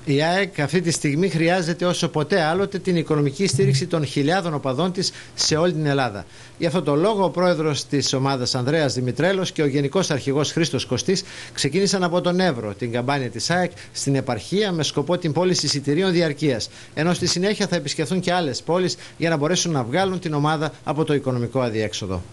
Η ΑΕΚ αυτή τη στιγμή χρειάζεται όσο ποτέ άλλοτε την οικονομική στήριξη των χιλιάδων οπαδών της σε όλη την Ελλάδα. Γι' αυτό το λόγο ο πρόεδρος της ομάδας Ανδρέας Δημητρέλος και ο γενικός αρχηγός Χρήστος Κωστής ξεκίνησαν από τον Εύρο την καμπάνια της ΑΕΚ στην επαρχία με σκοπό την πώληση εισιτηρίων διαρκείας. Ενώ στη συνέχεια θα επισκεφθούν και άλλες πόλεις για να μπορέσουν να βγάλουν την ομάδα από το οικονομικό αδιέξοδο.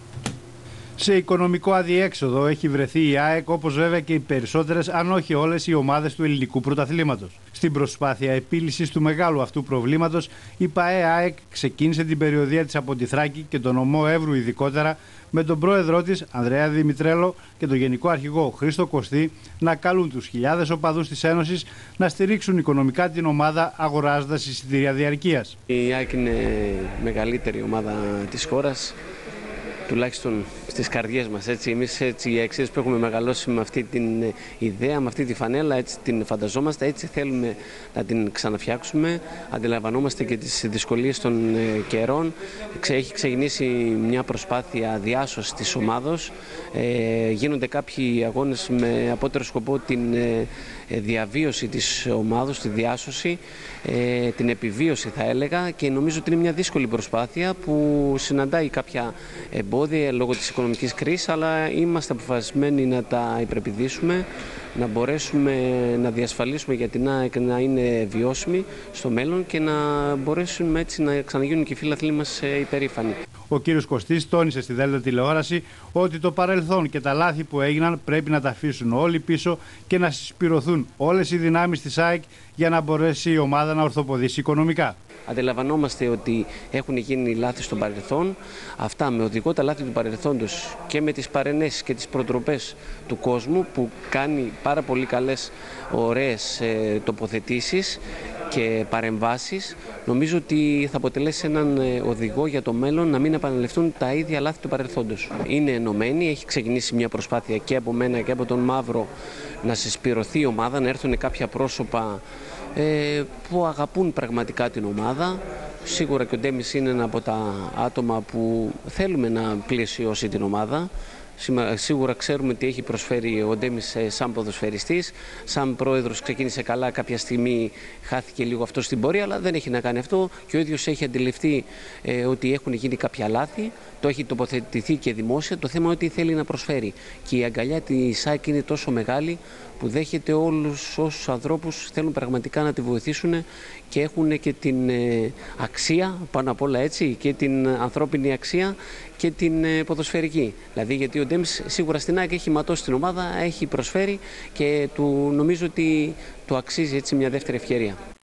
Σε οικονομικό αδιέξοδο έχει βρεθεί η ΑΕΚ, όπως βέβαια και οι περισσότερες, αν όχι όλες, οι ομάδες του ελληνικού πρωταθλήματος. Στην προσπάθεια επίλυσης του μεγάλου αυτού προβλήματος, η ΠΑΕ ΑΕΚ ξεκίνησε την περιοδεία της από τη Θράκη και τον ομό Εύρου ειδικότερα, με τον πρόεδρό της Ανδρέα Δημητρέλο και τον γενικό αρχηγό Χρήστο Κωστή να καλούν τους χιλιάδες οπαδούς της Ένωσης να στηρίξουν οικονομικά την ομάδα αγοράζοντας εισιτήρια διαρκείας. Η ΑΕΚ είναι η μεγαλύτερη ομάδα της χώρας, τουλάχιστον στις καρδιές μας. Εμείς οι αξίες που έχουμε μεγαλώσει με αυτή την ιδέα, με αυτή τη φανέλα, έτσι την φανταζόμαστε, έτσι θέλουμε να την ξαναφτιάξουμε. Αντιλαμβανόμαστε και τις δυσκολίες των καιρών. Έχει ξεκινήσει μια προσπάθεια διάσωσης της ομάδος. Γίνονται κάποιοι αγώνες με απότερο σκοπό την διαβίωση της ομάδος, τη διάσωση, την επιβίωση θα έλεγα, και νομίζω ότι είναι μια δύσκολη προσπάθεια που συναντάει κάποια εμπόδια λόγω της οικονομικής κρίσης, αλλά είμαστε αποφασισμένοι να τα υπερπηδήσουμε, να μπορέσουμε να διασφαλίσουμε για την ΑΕΚ να είναι βιώσιμη στο μέλλον και να μπορέσουμε έτσι να ξαναγίνουν και οι φίλαθλοι μας υπερήφανοι. Ο κύριος Κωστής τόνισε στη Δέλτα τηλεόραση ότι το παρελθόν και τα λάθη που έγιναν πρέπει να τα αφήσουν όλοι πίσω και να συσπηρωθούν όλες οι δυνάμεις της ΑΕΚ για να μπορέσει η ομάδα να ορθοποδήσει οικονομικά. Αντιλαμβανόμαστε ότι έχουν γίνει λάθη στο παρελθόν. Αυτά με οδηγό τα λάθη του παρελθόντος και με τις παρενέσεις και τις προτροπές του κόσμου, που κάνει πάρα πολύ καλές, ωραίες τοποθετήσεις και παρεμβάσεις, νομίζω ότι θα αποτελέσει έναν οδηγό για το μέλλον να μην επαναληφθούν τα ίδια λάθη του παρελθόντος. Είναι ενωμένη, έχει ξεκινήσει μια προσπάθεια και από μένα και από τον Μαύρο να συσπηρωθεί η ομάδα, να έρθουν κάποια πρόσωπα που αγαπούν πραγματικά την ομάδα. Σίγουρα και ο Ντέμις είναι ένα από τα άτομα που θέλουμε να πλαισιώσει την ομάδα. Σίγουρα ξέρουμε τι έχει προσφέρει ο Ντέμις σαν ποδοσφαιριστής. Σαν πρόεδρος ξεκίνησε καλά, κάποια στιγμή χάθηκε λίγο αυτό στην πορεία, αλλά δεν έχει να κάνει αυτό και ο ίδιος έχει αντιληφθεί ότι έχουν γίνει κάποια λάθη. Το έχει τοποθετηθεί και δημόσια. Το θέμα είναι ότι θέλει να προσφέρει. Και η αγκαλιά της ΑΕΚ είναι τόσο μεγάλη που δέχεται όλους όσους ανθρώπους θέλουν πραγματικά να τη βοηθήσουν και έχουν και την αξία, πάνω απ' όλα έτσι, και την ανθρώπινη αξία και την ποδοσφαιρική. Δηλαδή, γιατί ο Ντέμις σίγουρα στην ΑΕΚ έχει ματώσει την ομάδα, έχει προσφέρει και νομίζω ότι του αξίζει έτσι μια δεύτερη ευκαιρία.